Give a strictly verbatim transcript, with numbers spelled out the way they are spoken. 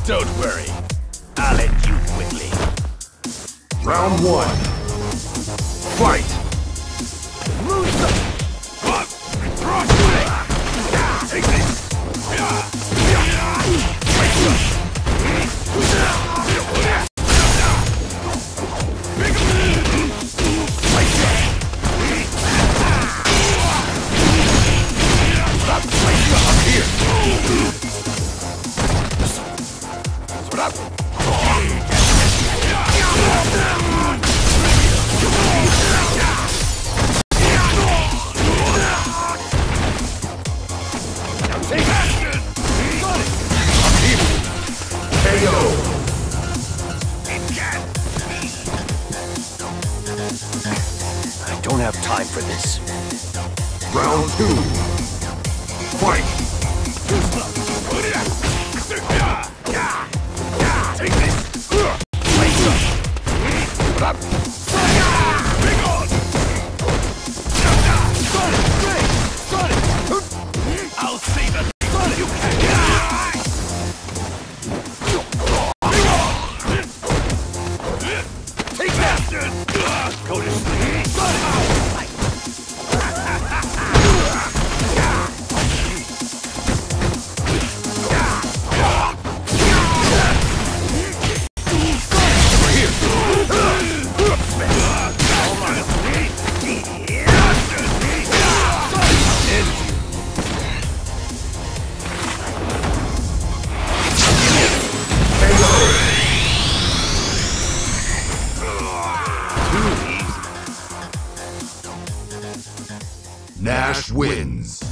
Don't worry. I'll end you quickly. Round one. Fight! Take this! I don't have time for this. Round two. Fight! Take this! I'll save it! You can't! Take that! Go to sleep! Nash wins.